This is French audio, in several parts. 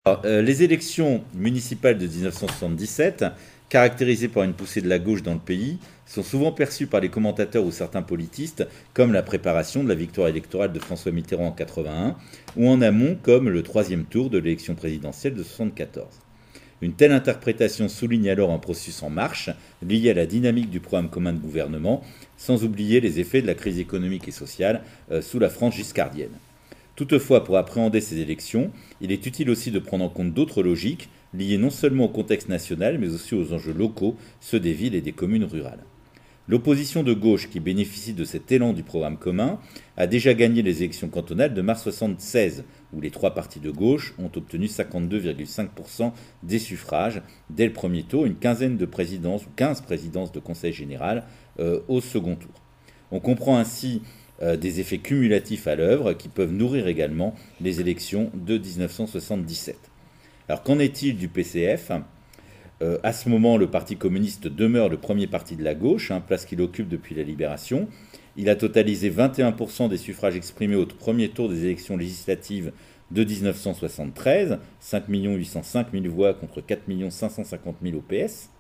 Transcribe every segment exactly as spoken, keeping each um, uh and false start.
Alors, euh, les élections municipales de mille neuf cent soixante-dix-sept, caractérisées par une poussée de la gauche dans le pays, sont souvent perçues par les commentateurs ou certains politistes comme la préparation de la victoire électorale de François Mitterrand en mille neuf cent quatre-vingt-un, ou en amont comme le troisième tour de l'élection présidentielle de mille neuf cent soixante-quatorze. Une telle interprétation souligne alors un processus en marche, lié à la dynamique du programme commun de gouvernement, sans oublier les effets de la crise économique et sociale euh, sous la France giscardienne. Toutefois, pour appréhender ces élections, il est utile aussi de prendre en compte d'autres logiques, liées non seulement au contexte national, mais aussi aux enjeux locaux, ceux des villes et des communes rurales. L'opposition de gauche, qui bénéficie de cet élan du programme commun, a déjà gagné les élections cantonales de mars mille neuf cent soixante-seize, où les trois partis de gauche ont obtenu cinquante-deux virgule cinq pour cent des suffrages dès le premier tour, une quinzaine de présidences ou quinze présidences de conseil général euh, au second tour. On comprend ainsi euh, des effets cumulatifs à l'œuvre qui peuvent nourrir également les élections de mille neuf cent soixante-dix-sept. Alors qu'en est-il du P C F ? Euh, à ce moment, le Parti communiste demeure le premier parti de la gauche, hein, place qu'il occupe depuis la Libération. Il a totalisé vingt et un pour cent des suffrages exprimés au premier tour des élections législatives de mille neuf cent soixante-treize, cinq millions huit cent cinq mille voix contre quatre millions cinq cent cinquante mille au P S.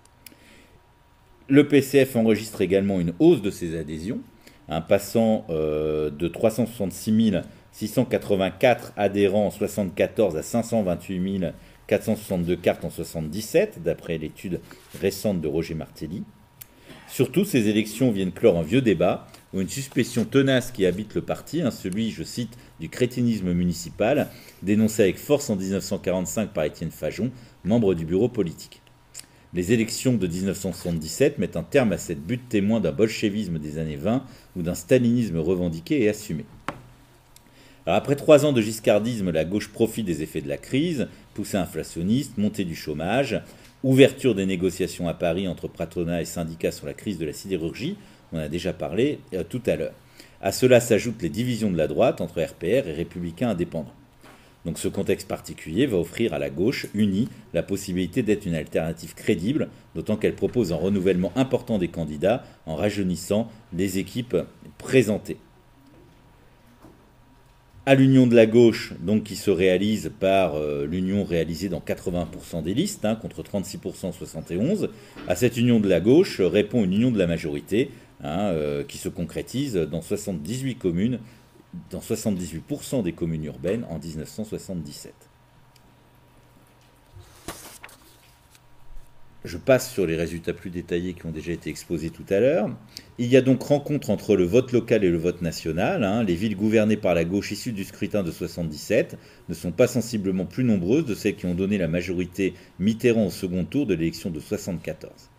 Le P C F enregistre également une hausse de ses adhésions, hein, passant euh, de trois cent soixante-six mille six cent quatre-vingt-quatre adhérents en mille neuf cent soixante-quatorze à cinq cent vingt-huit mille quatre cent soixante-deux cartes en mille neuf cent soixante-dix-sept, d'après l'étude récente de Roger Martelly. Surtout, ces élections viennent clore un vieux débat où une suspicion tenace qui habite le parti, hein, celui, je cite, du crétinisme municipal, dénoncé avec force en mille neuf cent quarante-cinq par Étienne Fajon, membre du bureau politique. Les élections de mille neuf cent soixante-dix-sept mettent un terme à cette butte témoin d'un bolchevisme des années vingt ou d'un stalinisme revendiqué et assumé. Alors après trois ans de giscardisme, la gauche profite des effets de la crise, poussée inflationniste, montée du chômage, ouverture des négociations à Paris entre patronat et syndicats sur la crise de la sidérurgie, on en a déjà parlé euh, tout à l'heure. À cela s'ajoutent les divisions de la droite entre R P R et Républicains indépendants. Donc ce contexte particulier va offrir à la gauche unie la possibilité d'être une alternative crédible, d'autant qu'elle propose un renouvellement important des candidats en rajeunissant les équipes présentées. À l'union de la gauche, donc qui se réalise par euh, l'union réalisée dans quatre-vingts pour cent des listes, hein, contre trente-six pour cent en soixante et onze, à cette union de la gauche répond une union de la majorité, hein, euh, qui se concrétise dans soixante-dix-huit communes, dans soixante-dix-huit pour cent des communes urbaines en mille neuf cent soixante-dix-sept. Je passe sur les résultats plus détaillés qui ont déjà été exposés tout à l'heure. Il y a donc rencontre entre le vote local et le vote national. Hein. Les villes gouvernées par la gauche issues du scrutin de soixante-dix-sept ne sont pas sensiblement plus nombreuses de celles qui ont donné la majorité Mitterrand au second tour de l'élection de soixante-quatorze.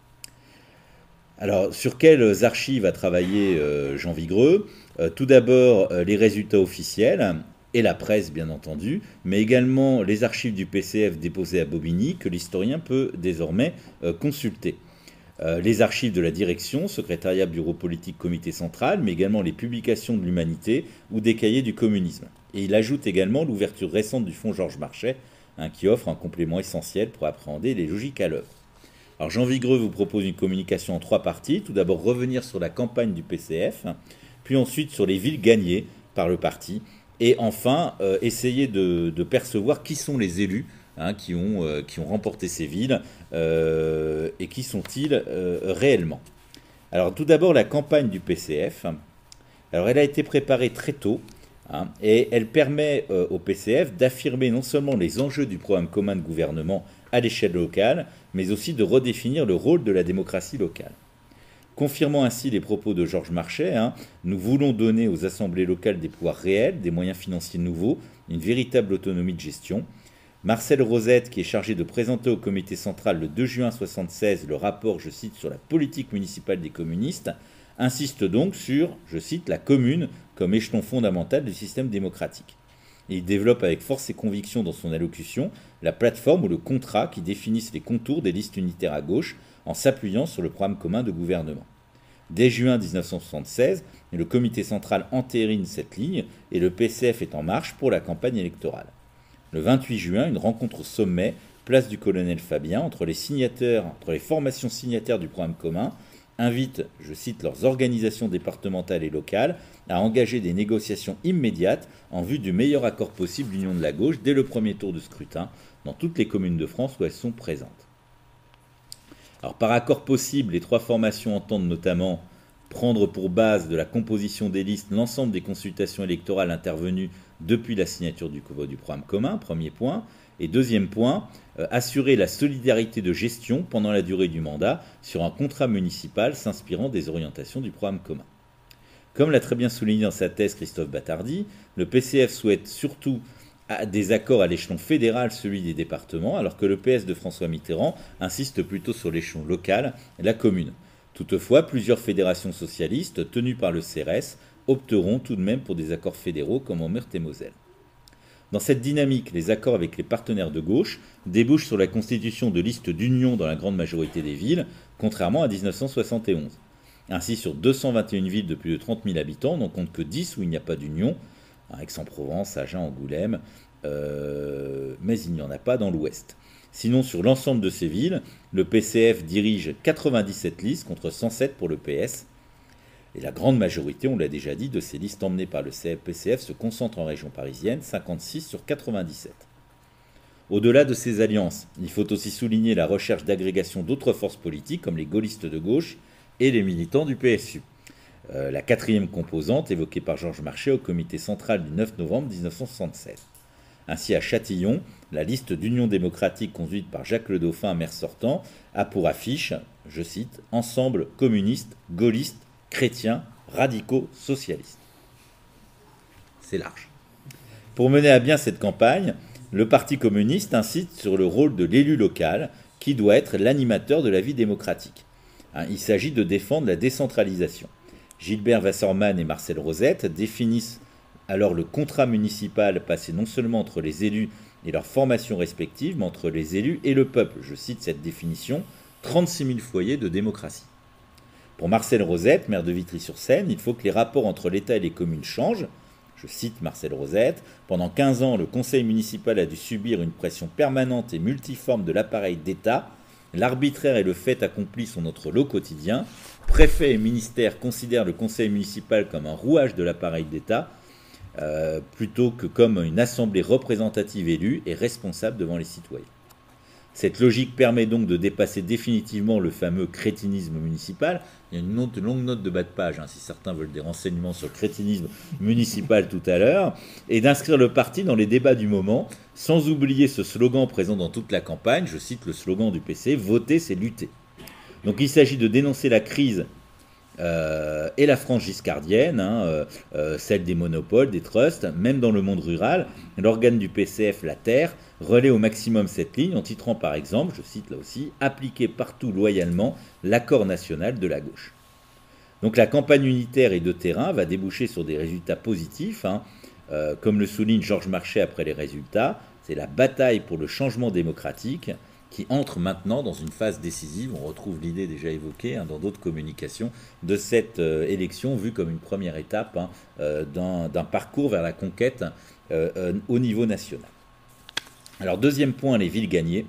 Alors, sur quelles archives a travaillé euh, Jean Vigreux ? euh, Tout d'abord, euh, les résultats officiels et la presse, bien entendu, mais également les archives du P C F déposées à Bobigny que l'historien peut désormais euh, consulter. Euh, les archives de la direction, secrétariat, bureau politique, comité central, mais également les publications de l'Humanité ou des cahiers du communisme. Et il ajoute également l'ouverture récente du fonds Georges Marchais, hein, qui offre un complément essentiel pour appréhender les logiques à l'œuvre. Alors Jean Vigreux vous propose une communication en trois parties. Tout d'abord revenir sur la campagne du P C F, puis ensuite sur les villes gagnées par le parti, et enfin euh, essayer de, de percevoir qui sont les élus hein, qui, ont, euh, qui ont remporté ces villes euh, et qui sont-ils euh, réellement. Alors tout d'abord la campagne du P C F. Alors elle a été préparée très tôt hein, et elle permet euh, au P C F d'affirmer non seulement les enjeux du programme commun de gouvernement à l'échelle locale, mais aussi de redéfinir le rôle de la démocratie locale. Confirmant ainsi les propos de Georges Marchais, hein, nous voulons donner aux assemblées locales des pouvoirs réels, des moyens financiers nouveaux, une véritable autonomie de gestion. Marcel Rosette, qui est chargé de présenter au comité central le deux juin mille neuf cent soixante-seize le rapport, je cite, sur la politique municipale des communistes, insiste donc sur, je cite, la commune comme échelon fondamental du système démocratique. Il développe avec force et conviction dans son allocution la plateforme ou le contrat qui définissent les contours des listes unitaires à gauche en s'appuyant sur le programme commun de gouvernement. Dès juin mille neuf cent soixante-seize, le comité central entérine cette ligne et le P C F est en marche pour la campagne électorale. Le vingt-huit juin, une rencontre au sommet, place du colonel Fabien, entre les signataires, entre les formations signataires du programme commun, invite, je cite, leurs organisations départementales et locales à engager des négociations immédiates en vue du meilleur accord possible d'union de la gauche dès le premier tour de scrutin dans toutes les communes de France où elles sont présentes. Alors, par accord possible, les trois formations entendent notamment prendre pour base de la composition des listes l'ensemble des consultations électorales intervenues depuis la signature du, du programme commun, premier point. Et deuxième point, euh, assurer la solidarité de gestion pendant la durée du mandat sur un contrat municipal s'inspirant des orientations du programme commun. Comme l'a très bien souligné dans sa thèse Christophe Battardi, le P C F souhaite surtout des accords à l'échelon fédéral, celui des départements, alors que le P S de François Mitterrand insiste plutôt sur l'échelon local, la commune. Toutefois, plusieurs fédérations socialistes, tenues par le C R S, opteront tout de même pour des accords fédéraux comme en Meurthe-et-Moselle. Dans cette dynamique, les accords avec les partenaires de gauche débouchent sur la constitution de listes d'union dans la grande majorité des villes, contrairement à mille neuf cent soixante et onze. Ainsi, sur deux cent vingt et une villes de plus de trente mille habitants, on n'en compte que dix où il n'y a pas d'union, Aix-en-Provence, Agen, Angoulême, euh, mais il n'y en a pas dans l'Ouest. Sinon, sur l'ensemble de ces villes, le P C F dirige quatre-vingt-dix-sept listes contre cent sept pour le P S. Et la grande majorité, on l'a déjà dit, de ces listes emmenées par le P C F se concentrent en région parisienne, cinquante-six sur quatre-vingt-dix-sept. Au-delà de ces alliances, il faut aussi souligner la recherche d'agrégation d'autres forces politiques comme les gaullistes de gauche et les militants du P S U. Euh, la quatrième composante évoquée par Georges Marchais au comité central du neuf novembre mille neuf cent soixante-seize. Ainsi, à Châtillon, la liste d'Union démocratique conduite par Jacques le Dauphin, maire sortant, a pour affiche, je cite, « Ensemble communiste, gaulliste, chrétiens, radicaux, socialistes ». C'est large. Pour mener à bien cette campagne, le Parti communiste insiste sur le rôle de l'élu local qui doit être l'animateur de la vie démocratique. Hein, il s'agit de défendre la décentralisation. Gilbert Wasserman et Marcel Rosette définissent alors le contrat municipal passé non seulement entre les élus et leurs formations respectives, mais entre les élus et le peuple. Je cite cette définition, trente-six mille foyers de démocratie. Pour Marcel Rosette, maire de Vitry-sur-Seine, il faut que les rapports entre l'État et les communes changent. Je cite Marcel Rosette, « Pendant quinze ans, le conseil municipal a dû subir une pression permanente et multiforme de l'appareil d'État. L'arbitraire et le fait accompli sont notre lot quotidien. Préfet et ministère considèrent le conseil municipal comme un rouage de l'appareil d'État, euh, plutôt que comme une assemblée représentative élue et responsable devant les citoyens. Cette logique permet donc de dépasser définitivement le fameux crétinisme municipal. » Il y a une note, longue note de bas de page, hein, si certains veulent des renseignements sur le crétinisme municipal tout à l'heure, et d'inscrire le parti dans les débats du moment, sans oublier ce slogan présent dans toute la campagne. Je cite le slogan du P C, « Voter, c'est lutter ». Donc il s'agit de dénoncer la crise euh, et la France giscardienne, hein, euh, euh, celle des monopoles, des trusts, même dans le monde rural. L'organe du P C F, la Terre, relaie au maximum cette ligne en titrant par exemple, je cite là aussi, « Appliquer partout loyalement l'accord national de la gauche ». Donc la campagne unitaire et de terrain va déboucher sur des résultats positifs, hein, euh, comme le souligne Georges Marchais après les résultats, c'est la bataille pour le changement démocratique qui entre maintenant dans une phase décisive. On retrouve l'idée déjà évoquée hein, dans d'autres communications de cette euh, élection vue comme une première étape hein, euh, d'un, d'un parcours vers la conquête euh, euh, au niveau national. Alors deuxième point, les villes gagnées.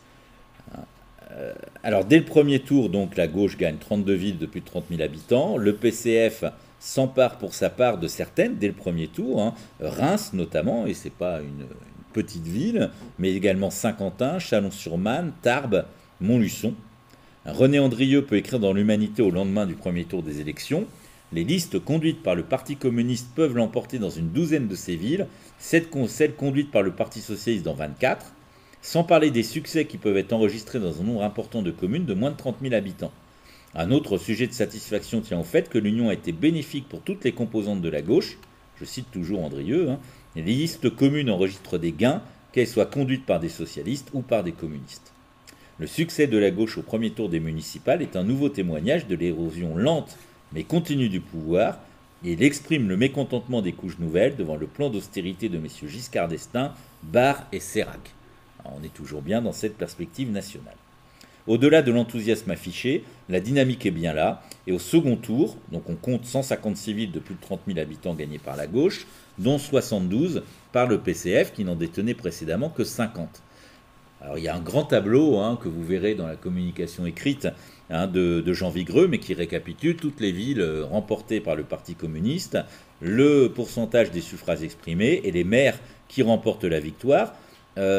Euh, alors dès le premier tour, donc la gauche gagne trente-deux villes de plus de trente mille habitants. Le P C F s'empare pour sa part de certaines dès le premier tour, hein, Reims notamment, et c'est pas une petite ville, mais également Saint-Quentin, Chalon-sur-Marne, Tarbes, Montluçon. René Andrieux peut écrire dans l'Humanité au lendemain du premier tour des élections. Les listes conduites par le Parti communiste peuvent l'emporter dans une douzaine de ces villes, celles conduites par le Parti socialiste dans vingt-quatre, sans parler des succès qui peuvent être enregistrés dans un nombre important de communes de moins de trente mille habitants. Un autre sujet de satisfaction tient au fait que l'union a été bénéfique pour toutes les composantes de la gauche. Je cite toujours Andrieux, hein. Les listes communes enregistrent des gains, qu'elles soient conduites par des socialistes ou par des communistes. Le succès de la gauche au premier tour des municipales est un nouveau témoignage de l'érosion lente mais continue du pouvoir, et il exprime le mécontentement des couches nouvelles devant le plan d'austérité de messieurs Giscard d'Estaing, Barre et Sérac. Alors on est toujours bien dans cette perspective nationale. Au-delà de l'enthousiasme affiché, la dynamique est bien là, et au second tour, donc on compte cent cinquante-six villes de plus de trente mille habitants gagnées par la gauche, dont soixante-douze par le P C F qui n'en détenait précédemment que cinquante. Alors il y a un grand tableau hein, que vous verrez dans la communication écrite hein, de, de Jean Vigreux, mais qui récapitule toutes les villes remportées par le Parti communiste, le pourcentage des suffrages exprimés et les maires qui remportent la victoire. Euh,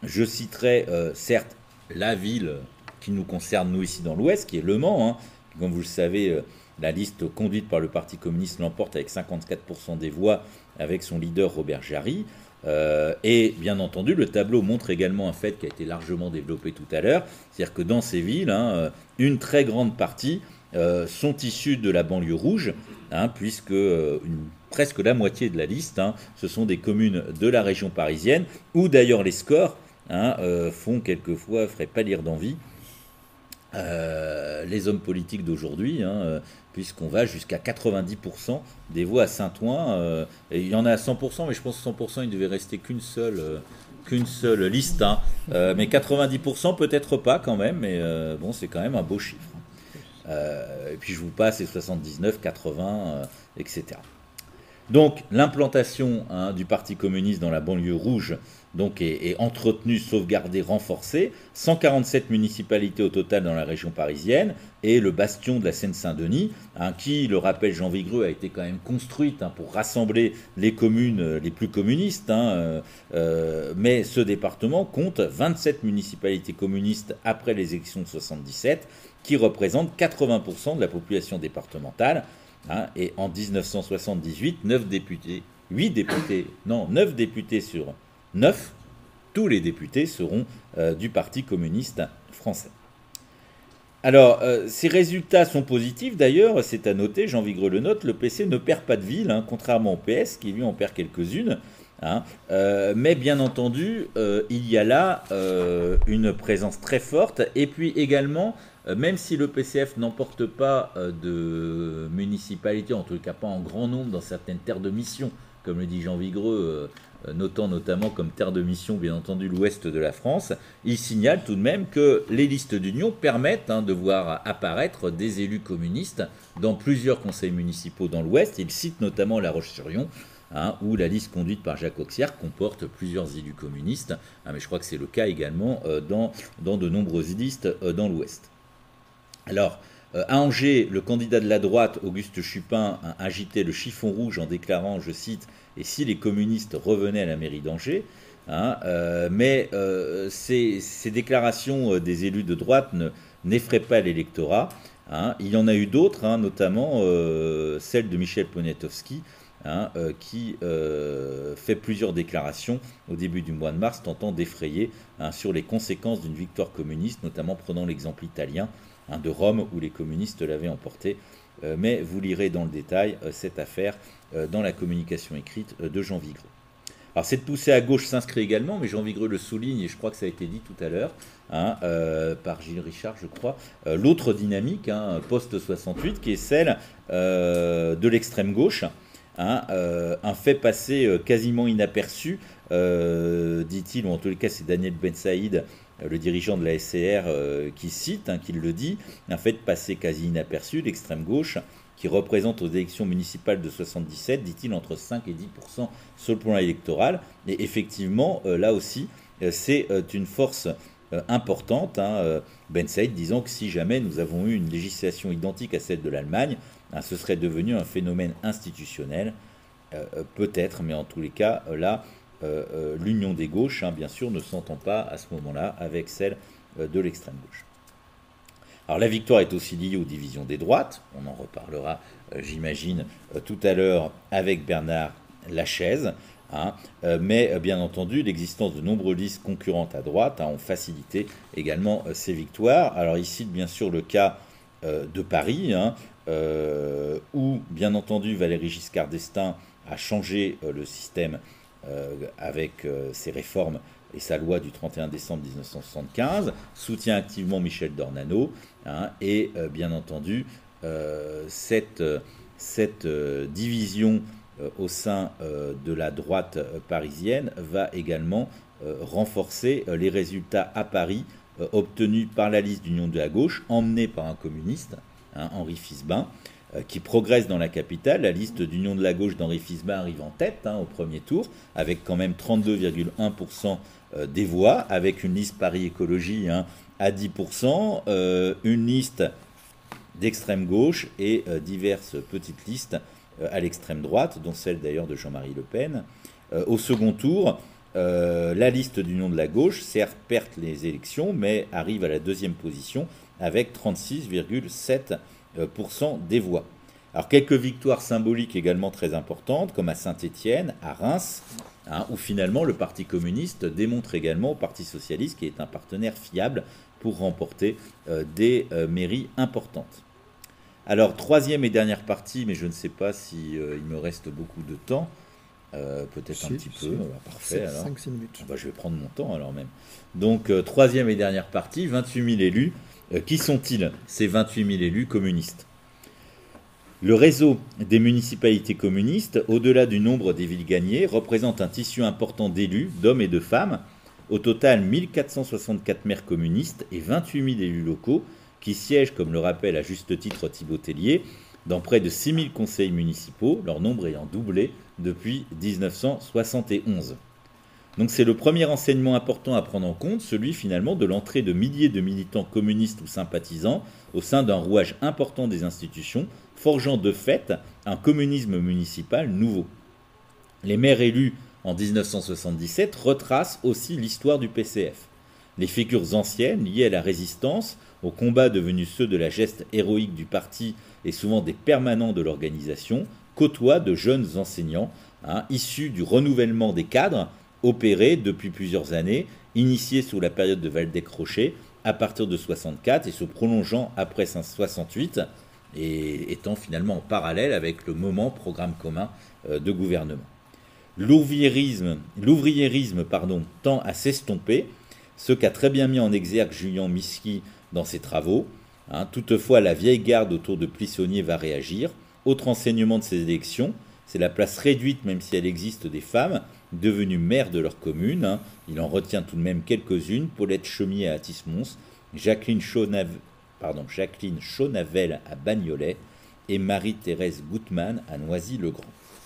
je citerai euh, certes la ville qui nous concerne, nous, ici dans l'Ouest, qui est Le Mans. Hein. Comme vous le savez, euh, la liste conduite par le Parti communiste l'emporte avec cinquante-quatre pour cent des voix, avec son leader Robert Jarry. Euh, et bien entendu, le tableau montre également un fait qui a été largement développé tout à l'heure, c'est-à-dire que dans ces villes, hein, une très grande partie euh, sont issus de la banlieue rouge, hein, puisque euh, une, presque la moitié de la liste, hein, ce sont des communes de la région parisienne, où d'ailleurs les scores hein, euh, font quelquefois, feraient pâlir d'envie, euh, les hommes politiques d'aujourd'hui, hein, euh, puisqu'on va jusqu'à quatre-vingt-dix pour cent des voix à Saint-Ouen. Euh, et il y en a à cent pour cent, mais je pense que cent pour cent, il ne devait rester qu'une seule, euh, qu'une seule liste. Hein. Euh, mais quatre-vingt-dix pour cent, peut-être pas quand même, mais euh, bon, c'est quand même un beau chiffre. Euh, et puis je vous passe les soixante-dix-neuf, quatre-vingts, euh, et cetera. Donc l'implantation hein, du Parti communiste dans la banlieue rouge donc, est, est entretenue, sauvegardée, renforcée. cent quarante-sept municipalités au total dans la région parisienne et le bastion de la Seine-Saint-Denis, hein, qui, le rappelle Jean Vigreux, a été quand même construite hein, pour rassembler les communes les plus communistes. Hein, euh, euh, mais ce département compte vingt-sept municipalités communistes après les élections de soixante-dix-sept, qui représentent quatre-vingts pour cent de la population départementale. Hein, et en mille neuf cent soixante-dix-huit, neuf députés, huit députés, non, neuf députés sur neuf, tous les députés seront euh, du Parti communiste français. Alors, euh, ces résultats sont positifs, d'ailleurs, c'est à noter, Jean Vigreux le note, le P C ne perd pas de ville, hein, contrairement au P S, qui lui en perd quelques-unes. Hein, euh, mais bien entendu, euh, il y a là euh, une présence très forte, et puis également, euh, même si le P C F n'emporte pas euh, de municipalités, en tout cas pas en grand nombre dans certaines terres de mission, comme le dit Jean Vigreux, euh, notant notamment comme terre de mission, bien entendu, l'ouest de la France, il signale tout de même que les listes d'union permettent hein, de voir apparaître des élus communistes dans plusieurs conseils municipaux dans l'ouest. Il cite notamment La Roche-sur-Yon, Hein, où la liste conduite par Jacques Auxierre comporte plusieurs élus communistes, hein, mais je crois que c'est le cas également euh, dans, dans de nombreuses listes euh, dans l'Ouest. Alors, euh, à Angers, le candidat de la droite, Auguste Chupin, a agité le chiffon rouge en déclarant, je cite, « Et si les communistes revenaient à la mairie d'Angers hein, ?» euh, Mais euh, ces, ces déclarations euh, des élus de droite ne, n'effraient pas l'électorat. Hein. Il y en a eu d'autres, hein, notamment euh, celle de Michel Poniatowski, Hein, euh, qui euh, fait plusieurs déclarations au début du mois de mars, tentant d'effrayer hein, sur les conséquences d'une victoire communiste, notamment prenant l'exemple italien hein, de Rome, où les communistes l'avaient emporté. Euh, mais vous lirez dans le détail euh, cette affaire euh, dans la communication écrite euh, de Jean Vigreux. Alors cette poussée à gauche s'inscrit également, mais Jean Vigreux le souligne, et je crois que ça a été dit tout à l'heure, hein, euh, par Gilles Richard, je crois, euh, l'autre dynamique, hein, post-soixante-huit, qui est celle euh, de l'extrême gauche, Hein, euh, un fait passé euh, quasiment inaperçu, euh, dit-il, ou en tous les cas c'est Daniel Ben Saïd, euh, le dirigeant de la S C R, euh, qui cite, hein, qui le dit, un fait passé quasi inaperçu, l'extrême gauche, qui représente aux élections municipales de soixante-dix-sept, dit-il, entre cinq et dix pour cent sur le plan électoral. Et effectivement, euh, là aussi, euh, c'est euh, une force euh, importante. Hein, euh, Ben Saïd disant que si jamais nous avons eu une législation identique à celle de l'Allemagne, hein, ce serait devenu un phénomène institutionnel, euh, peut-être, mais en tous les cas, euh, là, euh, euh, l'union des gauches, hein, bien sûr, ne s'entend pas à ce moment-là avec celle euh, de l'extrême gauche. Alors la victoire est aussi liée aux divisions des droites, on en reparlera, euh, j'imagine, euh, tout à l'heure avec Bernard Lachaise, hein, euh, mais euh, bien entendu, l'existence de nombreuses listes concurrentes à droite hein, ont facilité également euh, ces victoires. Alors ici, bien sûr, le cas euh, de Paris, hein, euh, où, bien entendu, Valéry Giscard d'Estaing a changé euh, le système euh, avec euh, ses réformes et sa loi du trente et un décembre mille neuf cent soixante-quinze, soutient activement Michel Dornano, hein, et euh, bien entendu, euh, cette, cette euh, division euh, au sein euh, de la droite euh, parisienne va également euh, renforcer euh, les résultats à Paris euh, obtenus par la liste d'Union de la gauche, emmenée par un communiste, hein, Henri Fisbin, euh, qui progresse dans la capitale. La liste d'Union de la gauche d'Henri Fisbin arrive en tête hein, au premier tour, avec quand même trente-deux virgule un pour cent des voix, avec une liste Paris Écologie hein, à dix pour cent, euh, une liste d'extrême gauche et euh, diverses petites listes euh, à l'extrême droite, dont celle d'ailleurs de Jean-Marie Le Pen. Euh, au second tour, euh, la liste d'Union de la gauche, certes, perd les élections, mais arrive à la deuxième position avec trente-six virgule sept pour cent des voix. Alors, quelques victoires symboliques également très importantes, comme à Saint-Étienne, à Reims, hein, où finalement le Parti communiste démontre également au Parti socialiste qu'il est un partenaire fiable pour remporter euh, des euh, mairies importantes. Alors, troisième et dernière partie, mais je ne sais pas si euh, il me reste beaucoup de temps, euh, peut-être si, un petit si. peu, alors, parfait. Alors. cinq six minutes. Ah bah, je vais prendre mon temps alors même. Donc, euh, troisième et dernière partie, vingt-huit mille élus. Euh, qui sont-ils, ces vingt-huit mille élus communistes? Le réseau des municipalités communistes, au-delà du nombre des villes gagnées, représente un tissu important d'élus, d'hommes et de femmes. Au total, mille quatre cent soixante-quatre maires communistes et vingt-huit mille élus locaux qui siègent, comme le rappelle à juste titre Thibaut Tellier, dans près de six mille conseils municipaux, leur nombre ayant doublé depuis mille neuf cent soixante et onze. Donc c'est le premier enseignement important à prendre en compte, celui finalement de l'entrée de milliers de militants communistes ou sympathisants au sein d'un rouage important des institutions, forgeant de fait un communisme municipal nouveau. Les maires élus en mille neuf cent soixante-dix-sept retracent aussi l'histoire du P C F. Les figures anciennes liées à la résistance, aux combats devenus ceux de la geste héroïque du parti et souvent des permanents de l'organisation, côtoient de jeunes enseignants, hein, issus du renouvellement des cadres, opéré depuis plusieurs années, initié sous la période de Waldeck-Rochet à partir de soixante-quatre et se prolongeant après soixante-huit et étant finalement en parallèle avec le moment programme commun de gouvernement. L'ouvriérisme, l'ouvriérisme pardon, tend à s'estomper, ce qu'a très bien mis en exergue Julien Misky dans ses travaux. Hein, toutefois, la vieille garde autour de Plissonnier va réagir. Autre enseignement de ces élections, c'est la place réduite, même si elle existe, des femmes devenues maires de leur commune. Hein. Il en retient tout de même quelques-unes. Paulette Chaumier à Athis-Mons, Jacqueline, Chaunav... Pardon, Jacqueline Chaunavel à Bagnolet et Marie-Thérèse Gutmann à Noisy-le-Grand.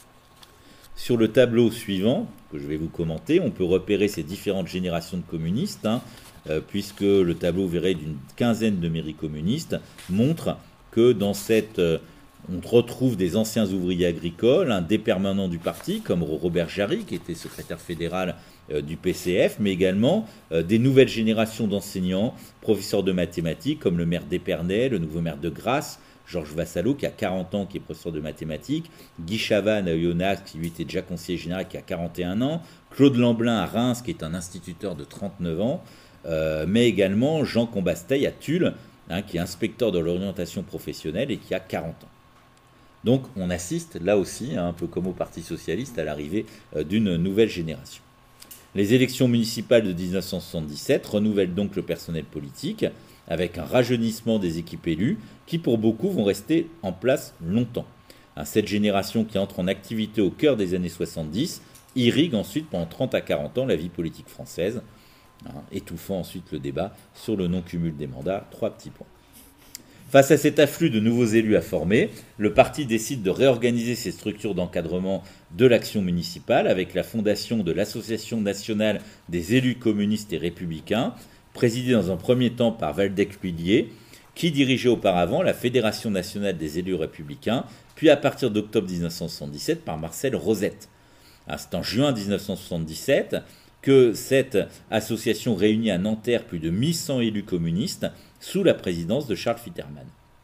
Sur le tableau suivant, que je vais vous commenter, on peut repérer ces différentes générations de communistes, hein, euh, puisque le tableau, vous verrez, d'une quinzaine de mairies communistes, montre que dans cette... Euh, on retrouve des anciens ouvriers agricoles, hein, des permanents du parti, comme Robert Jarry, qui était secrétaire fédéral euh, du P C F, mais également euh, des nouvelles générations d'enseignants, professeurs de mathématiques, comme le maire d'Épernay, le nouveau maire de Grasse, Georges Vassallo, qui a quarante ans, qui est professeur de mathématiques, Guy Chavannes à Oyonnax, qui lui était déjà conseiller général, qui a quarante et un ans, Claude Lamblin à Reims, qui est un instituteur de trente-neuf ans, euh, mais également Jean Combasteil à Tulle, hein, qui est inspecteur de l'orientation professionnelle et qui a quarante ans. Donc on assiste là aussi, hein, un peu comme au Parti socialiste, à l'arrivée euh, d'une nouvelle génération. Les élections municipales de mille neuf cent soixante-dix-sept renouvellent donc le personnel politique, avec un rajeunissement des équipes élues, qui pour beaucoup vont rester en place longtemps. Hein, cette génération qui entre en activité au cœur des années soixante-dix irrigue ensuite pendant trente à quarante ans la vie politique française, hein, étouffant ensuite le débat sur le non-cumul des mandats. Trois petits points. Face à cet afflux de nouveaux élus à former, le parti décide de réorganiser ses structures d'encadrement de l'action municipale avec la fondation de l'Association nationale des élus communistes et républicains, présidée dans un premier temps par Waldeck-Pilier, qui dirigeait auparavant la Fédération nationale des élus républicains, puis à partir d'octobre mille neuf cent soixante-dix-sept par Marcel Rosette. C'est en juin mille neuf cent soixante-dix-sept que cette association réunit à Nanterre plus de mille cent élus communistes sous la présidence de Charles Fitterman.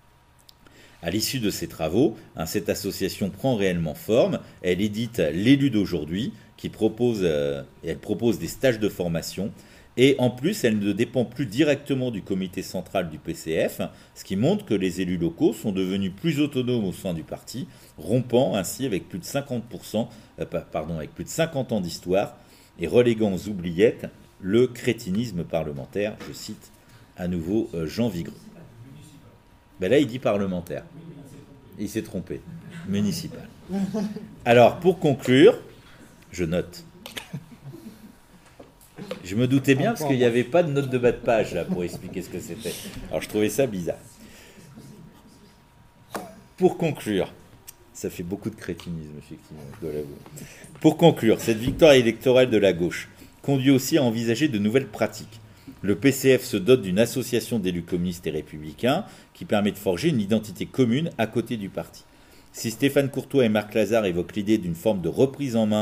À l'issue de ces travaux, hein, cette association prend réellement forme. Elle édite L'élu d'aujourd'hui, qui propose, euh, elle propose des stages de formation. Et en plus, elle ne dépend plus directement du comité central du P C F, ce qui montre que les élus locaux sont devenus plus autonomes au sein du parti, rompant ainsi avec plus de cinquante pour cent, euh, pardon, avec plus de cinquante ans d'histoire et reléguant aux oubliettes le crétinisme parlementaire, je cite à nouveau euh, Jean Vigreux. Ben là, il dit parlementaire. Il s'est trompé. Municipal. Alors, pour conclure, je note. Je me doutais bien parce qu'il n'y avait pas de note de bas de page là pour expliquer ce que c'était. Alors, je trouvais ça bizarre. Pour conclure, ça fait beaucoup de crétinisme, effectivement, je dois l'avouer. Pour conclure, cette victoire électorale de la gauche conduit aussi à envisager de nouvelles pratiques. Le P C F se dote d'une association d'élus communistes et républicains qui permet de forger une identité commune à côté du parti. Si Stéphane Courtois et Marc Lazare évoquent l'idée d'une forme de reprise en main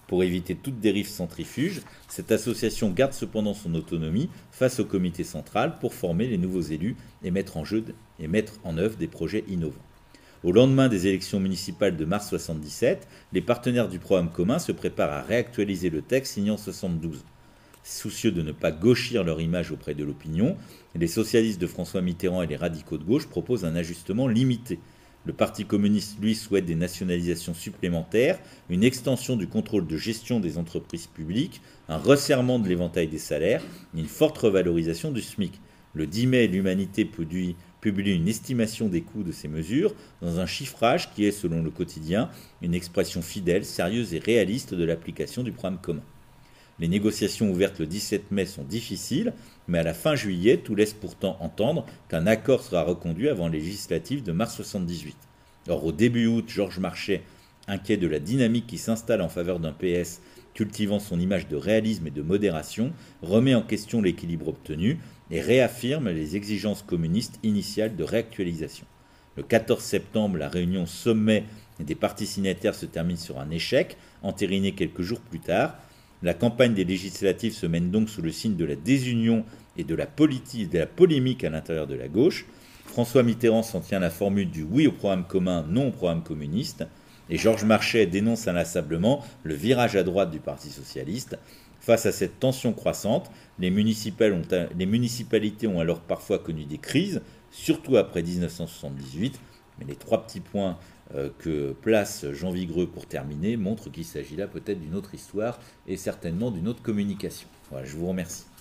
Pour éviter toute dérive centrifuge, cette association garde cependant son autonomie face au comité central pour former les nouveaux élus et mettre en, jeu et mettre en œuvre des projets innovants. Au lendemain des élections municipales de mars soixante-dix-sept, les partenaires du programme commun se préparent à réactualiser le texte signé en soixante-douze. Soucieux de ne pas gauchir leur image auprès de l'opinion, les socialistes de François Mitterrand et les radicaux de gauche proposent un ajustement limité. Le Parti communiste, lui, souhaite des nationalisations supplémentaires, une extension du contrôle de gestion des entreprises publiques, un resserrement de l'éventail des salaires et une forte revalorisation du SMIC. Le dix mai, l'Humanité publie une estimation des coûts de ces mesures dans un chiffrage qui est, selon le quotidien, une expression fidèle, sérieuse et réaliste de l'application du programme commun. Les négociations ouvertes le dix-sept mai sont difficiles, mais à la fin juillet, tout laisse pourtant entendre qu'un accord sera reconduit avant les législatives de mars soixante-dix-huit. Or, au début août, Georges Marchais, inquiet de la dynamique qui s'installe en faveur d'un P S cultivant son image de réalisme et de modération, remet en question l'équilibre obtenu et réaffirme les exigences communistes initiales de réactualisation. Le quatorze septembre, la réunion sommet des partis signataires se termine sur un échec, entériné quelques jours plus tard. La campagne des législatives se mène donc sous le signe de la désunion et de la, politique, de la polémique à l'intérieur de la gauche. François Mitterrand s'en tient à la formule du oui au programme commun, non au programme communiste. Et Georges Marchais dénonce inlassablement le virage à droite du Parti socialiste. Face à cette tension croissante, les, ont, les municipalités ont alors parfois connu des crises, surtout après dix-neuf cent soixante-dix-huit. Mais les trois petits points euh, que place Jean Vigreux pour terminer montrent qu'il s'agit là peut-être d'une autre histoire et certainement d'une autre communication. Voilà, je vous remercie.